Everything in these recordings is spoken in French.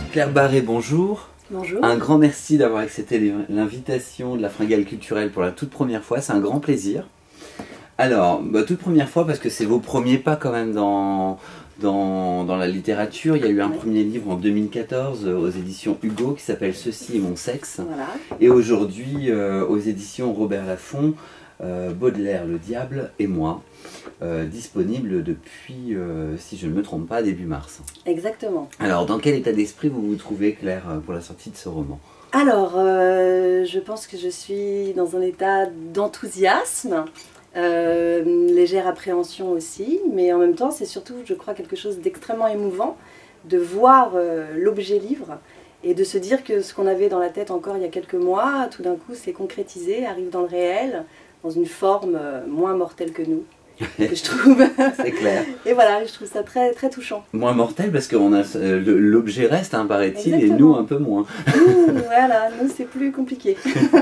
Claire Barré, bonjour. Bonjour. Un grand merci d'avoir accepté l'invitation de la Fringale Culturelle pour la toute première fois, c'est un grand plaisir. Alors, toute première fois parce que c'est vos premiers pas quand même dans la littérature. Il y a eu un premier livre en 2014 aux éditions Hugo qui s'appelle « Ceci est mon sexe ». Voilà. Et aujourd'hui aux éditions Robert Laffont, Baudelaire, le diable et moi, disponible depuis, si je ne me trompe pas, début mars. Exactement. Alors, dans quel état d'esprit vous vous trouvez, Claire, pour la sortie de ce roman? Alors, je pense que je suis dans un état d'enthousiasme, légère appréhension aussi, mais en même temps, c'est surtout, je crois, quelque chose d'extrêmement émouvant de voir l'objet livre et de se dire que ce qu'on avait dans la tête encore il y a quelques mois, tout d'un coup, s'est concrétisé, arrive dans le réel, dans une forme moins mortelle que nous. Que je trouve. C'est clair. Et voilà, je trouve ça très, très touchant. Moins mortel parce que l'objet reste, hein, paraît-il, et nous un peu moins. Voilà, nous c'est plus compliqué.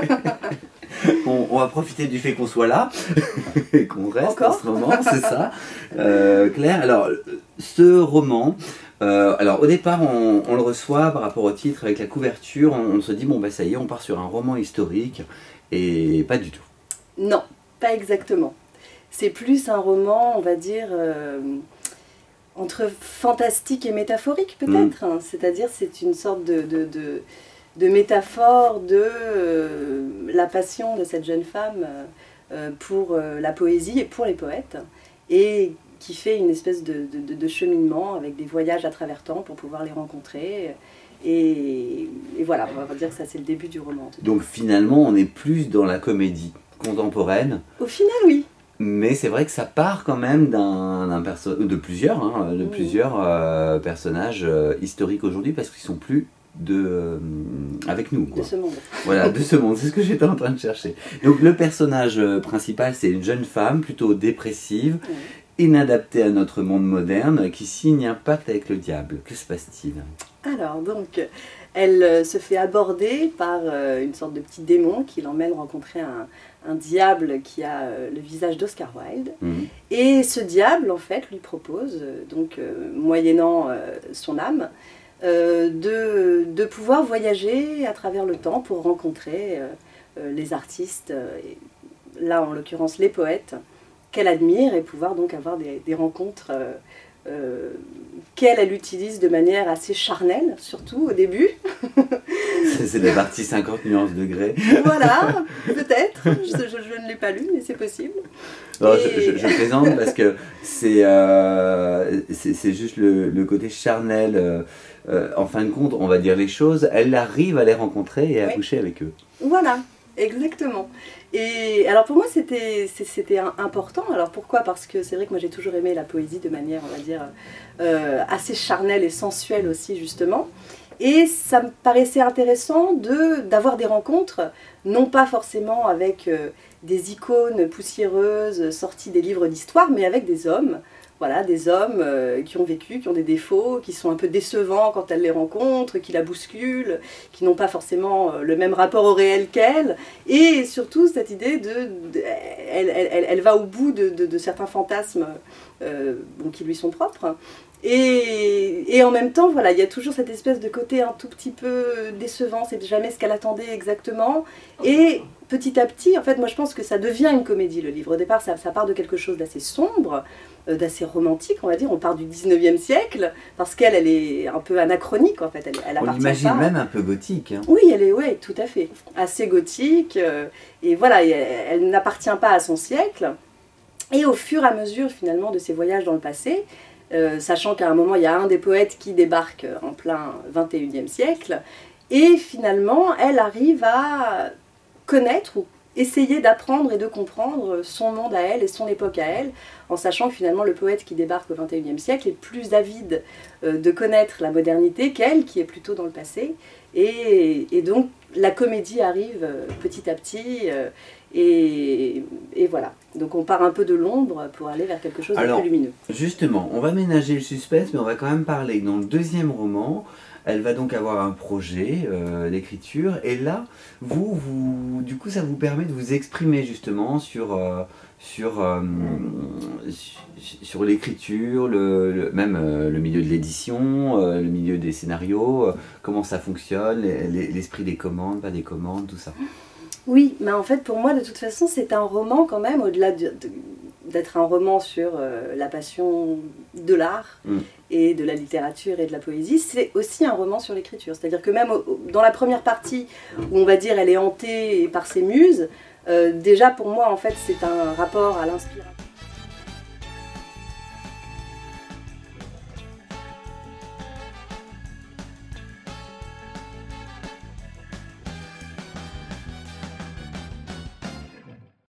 On va profiter du fait qu'on soit là et qu'on reste encore en ce moment, c'est ça. Claire, alors ce roman, alors au départ on le reçoit par rapport au titre avec la couverture, on se dit bon bah ça y est, on part sur un roman historique et pas du tout. Non, pas exactement. C'est plus un roman, on va dire, entre fantastique et métaphorique peut-être. C'est-à-dire c'est une sorte de métaphore de la passion de cette jeune femme pour la poésie et pour les poètes. Et qui fait une espèce de cheminement avec des voyages à travers temps pour pouvoir les rencontrer. Et voilà, on va dire que ça c'est le début du roman. Donc finalement on est plus dans la comédie contemporaine. Au final oui. Mais c'est vrai que ça part quand même de plusieurs personnages historiques aujourd'hui parce qu'ils sont plus avec nous, quoi. De ce monde. Voilà, de ce monde, c'est ce que j'étais en train de chercher. Donc le personnage principal, c'est une jeune femme plutôt dépressive, inadaptée à notre monde moderne, qui signe un pacte avec le diable. Que se passe-t-il? Alors, donc, elle se fait aborder par une sorte de petit démon qui l'emmène rencontrer un diable qui a le visage d'Oscar Wilde. Et ce diable, en fait, lui propose, moyennant son âme, de pouvoir voyager à travers le temps pour rencontrer les artistes, là en l'occurrence les poètes, qu'elle admire et pouvoir donc avoir des rencontres qu'elle utilise de manière assez charnelle, surtout au début. C'est la partie 50 nuances degrés. Voilà, peut-être, je ne l'ai pas lu, mais c'est possible. Non, je plaisante parce que c'est juste le côté charnel. En fin de compte, on va dire les choses, elle arrive à les rencontrer et à coucher avec eux. Voilà, exactement. Et alors pour moi c'était important. Alors pourquoi? Parce que c'est vrai que moi j'ai toujours aimé la poésie de manière, on va dire, assez charnelle et sensuelle aussi justement. Et ça me paraissait intéressant d'avoir des rencontres, non pas forcément avec des icônes poussiéreuses sorties des livres d'histoire, mais avec des hommes. Voilà, des hommes qui ont vécu, qui ont des défauts, qui sont un peu décevants quand elle les rencontre, qui la bousculent, qui n'ont pas forcément le même rapport au réel qu'elle. Et surtout cette idée elle va au bout de certains fantasmes qui lui sont propres. Et en même temps, voilà, il y a toujours cette espèce de côté un tout petit peu décevant, c'est jamais ce qu'elle attendait exactement. Et petit à petit, en fait, moi je pense que ça devient une comédie, le livre. Au départ, ça part de quelque chose d'assez sombre, d'assez romantique, on va dire. On part du 19e siècle, parce qu'elle est un peu anachronique, en fait. Elle on l'imagine même un peu gothique. Hein. Oui, ouais, tout à fait. Assez gothique. Et voilà, elle n'appartient pas à son siècle. Et au fur et à mesure, finalement, de ses voyages dans le passé, sachant qu'à un moment, il y a un des poètes qui débarque en plein 21e siècle, et finalement, elle arrive à connaître ou essayer d'apprendre et de comprendre son monde à elle et son époque à elle, en sachant que finalement le poète qui débarque au 21e siècle est plus avide de connaître la modernité qu'elle, qui est plutôt dans le passé, et donc la comédie arrive petit à petit, et voilà. Donc on part un peu de l'ombre pour aller vers quelque chose de plus lumineux. Justement, on va ménager le suspense, mais on va quand même parler. Dans le deuxième roman, elle va donc avoir un projet d'écriture, et là, du coup, ça vous permet de vous exprimer justement sur sur l'écriture, même le milieu de l'édition, le milieu des scénarios, comment ça fonctionne, l'esprit des commandes, pas des commandes, tout ça. Oui, mais en fait pour moi de toute façon c'est un roman quand même, au-delà d'être un roman sur la passion de l'art et de la littérature et de la poésie, c'est aussi un roman sur l'écriture. C'est-à-dire que même dans la première partie où on va dire elle est hantée par ses muses, déjà pour moi en fait c'est un rapport à l'inspiration.